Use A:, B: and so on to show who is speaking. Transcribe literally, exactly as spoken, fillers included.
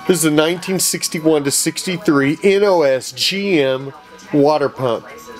A: This is a nineteen sixty-one to sixty-three N O S G M water pump.